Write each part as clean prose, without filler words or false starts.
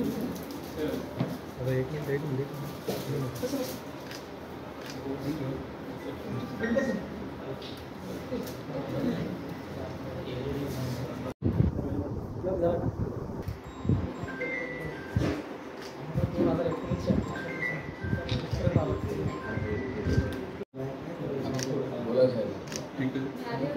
आता एक मिनिट एक मिनिट बोला साहेब.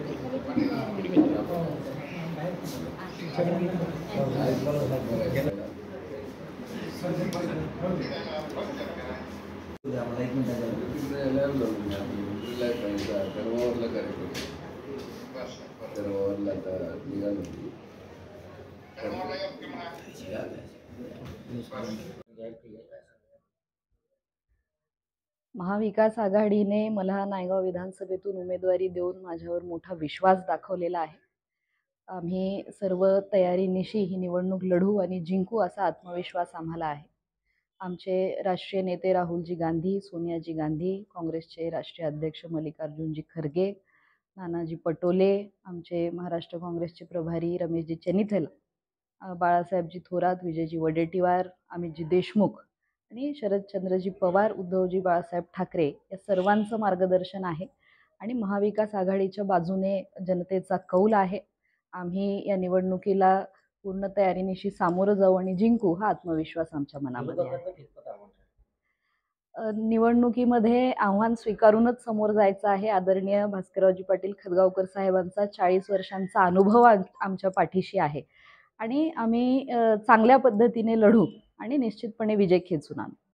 महाविकास आघाडीने मला नायगाव विधानसभेतून उमेदवारी देऊन माझ्यावर मोठा विश्वास दाखवलेला आहे. आम्ही सर्व तयारीनिशी ही निवडणूक लढू आणि जिंकू असा आत्मविश्वास आम्हाला आहे. आमचे राष्ट्रीय नेते राहुलजी गांधी, सोनियाजी गांधी, काँग्रेसचे राष्ट्रीय अध्यक्ष मल्लिकार्जुनजी खरगे, नानाजी पटोले, आमचे महाराष्ट्र काँग्रेसचे प्रभारी रमेशजी चेनिथल, बाळासाहेबजी थोरात, विजयजी वडेट्टीवार, अमितजी देशमुख आणि शरदचंद्रजी पवार, उद्धवजी बाळासाहेब ठाकरे या सर्वांचं मार्गदर्शन आहे आणि महाविकास आघाडीच्या बाजूने जनतेचा कौल आहे. आम्ही या निवडणुकीला पूर्ण तयारीनिशी सामोरं जाऊ आणि जिंकू हा आत्मविश्वास आमच्या मनामध्ये आहे. निवडणुकीमध्ये आव्हान स्वीकारूनच समोर जायचं आहे. आदरणीय भास्कररावजी पाटील खतगावकर साहेबांचा 40 वर्षांचा अनुभव आमच्या पाठीशी आहे आणि आम्ही चांगल्या पद्धतीने लढू आणि निश्चितपणे विजय खेचून आणू.